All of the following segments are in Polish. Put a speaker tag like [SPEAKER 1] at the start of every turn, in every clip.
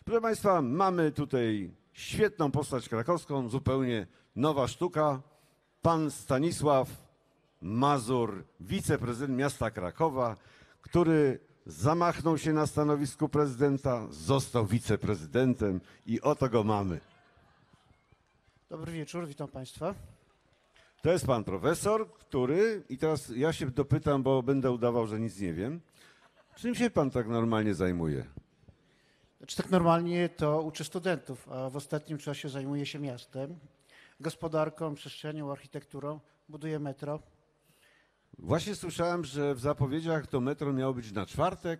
[SPEAKER 1] Proszę Państwa, mamy tutaj świetną postać krakowską, zupełnie nowa sztuka. Pan Stanisław Mazur, wiceprezydent miasta Krakowa, który zamachnął się na stanowisku prezydenta, został wiceprezydentem i oto go mamy.
[SPEAKER 2] Dobry wieczór, witam Państwa.
[SPEAKER 1] To jest pan profesor, który, i teraz ja się dopytam, bo będę udawał, że nic nie wiem, czym się pan tak normalnie zajmuje?
[SPEAKER 2] Znaczy, tak normalnie to uczę studentów, a w ostatnim czasie zajmuję się miastem, gospodarką, przestrzenią, architekturą, buduję metro.
[SPEAKER 1] Właśnie słyszałem, że w zapowiedziach to metro miało być na czwartek.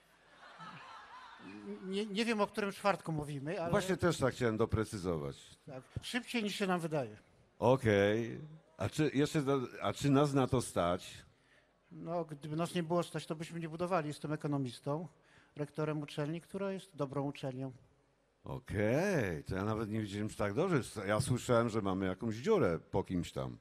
[SPEAKER 2] Nie wiem, o którym czwartku mówimy, ale
[SPEAKER 1] Właśnie też tak chciałem doprecyzować.
[SPEAKER 2] tak, szybciej niż się nam wydaje.
[SPEAKER 1] Okej. A czy nas na to stać?
[SPEAKER 2] No, gdyby nas nie było stać, to byśmy nie budowali. Jestem ekonomistą, rektorem uczelni, która jest dobrą uczelnią.
[SPEAKER 1] Okej, to ja nawet nie wiedziałem, że tak dobrze. Ja słyszałem, że mamy jakąś dziurę po kimś tam.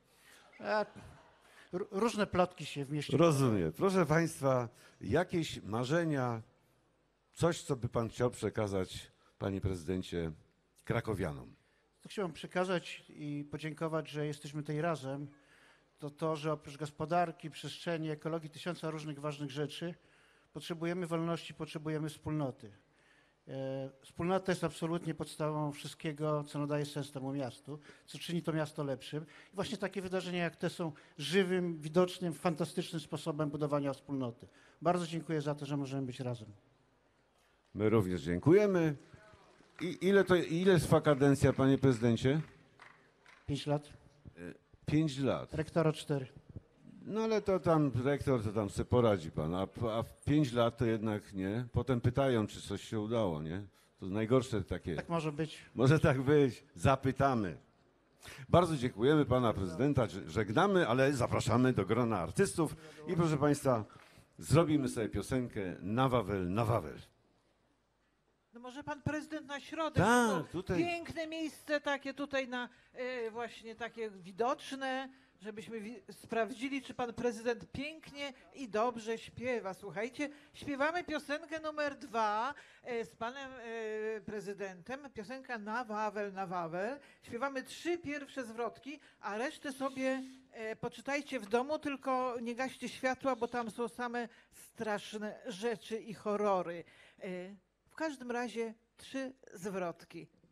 [SPEAKER 2] Różne plotki się w mieście.
[SPEAKER 1] Rozumiem. Proszę Państwa, jakieś marzenia, coś, co by Pan chciał przekazać, Panie Prezydencie, krakowianom?
[SPEAKER 2] To chciałbym przekazać i podziękować, że jesteśmy tutaj razem. To, że oprócz gospodarki, przestrzeni, ekologii, tysiąca różnych ważnych rzeczy, potrzebujemy wolności, potrzebujemy wspólnoty. Wspólnota jest absolutnie podstawą wszystkiego, co nadaje sens temu miastu, co czyni to miasto lepszym. I właśnie takie wydarzenia jak te są żywym, widocznym, fantastycznym sposobem budowania wspólnoty. Bardzo dziękuję za to, że możemy być razem.
[SPEAKER 1] My również dziękujemy. I ile trwa kadencja, Panie Prezydencie?
[SPEAKER 2] 5 lat,
[SPEAKER 1] 5 lat.
[SPEAKER 2] rektora 4.
[SPEAKER 1] No ale to tam rektor, to tam sobie poradzi Pan, a w 5 lat to jednak nie. Potem pytają, czy coś się udało, nie? To najgorsze takie.
[SPEAKER 2] Tak może być.
[SPEAKER 1] Może tak być. Zapytamy. Bardzo dziękujemy Pana Prezydenta, żegnamy, ale zapraszamy do grona artystów. I proszę Państwa, zrobimy sobie piosenkę Na Wawel, na Wawel.
[SPEAKER 3] No może pan prezydent na środek,
[SPEAKER 1] Tak,
[SPEAKER 3] bo
[SPEAKER 1] tutaj.
[SPEAKER 3] piękne miejsce takie tutaj właśnie takie widoczne, żebyśmy sprawdzili, czy pan prezydent pięknie i dobrze śpiewa. Słuchajcie, śpiewamy piosenkę numer 2 z panem prezydentem, piosenka Na Wawel, na Wawel. Śpiewamy 3 pierwsze zwrotki, a resztę sobie poczytajcie w domu, tylko nie gaście światła, bo tam są same straszne rzeczy i horrory. W każdym razie 3 zwrotki.